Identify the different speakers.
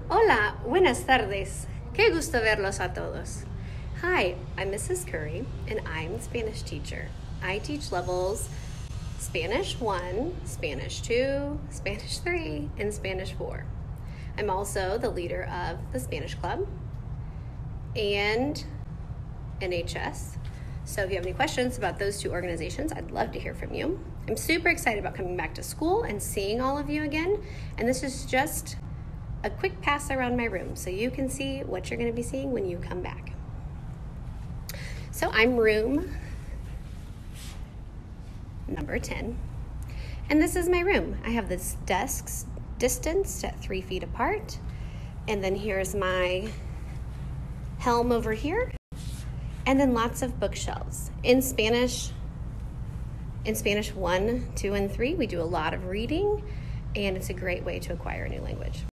Speaker 1: Hola, buenas tardes. Qué gusto verlos a todos. Hi, I'm Mrs. Curry, and I'm the Spanish teacher. I teach levels Spanish 1, Spanish 2, Spanish 3, and Spanish 4. I'm also the leader of the Spanish Club and NHS. So if you have any questions about those two organizations, I'd love to hear from you. I'm super excited about coming back to school and seeing all of you again. And this is just a quick pass around my room so you can see what you're going to be seeing when you come back. So I'm room number 10. And this is my room. I have this desks distanced at 3 feet apart. And then here's my helm over here. And then lots of bookshelves. In Spanish 1, 2, and 3, we do a lot of reading, and it's a great way to acquire a new language.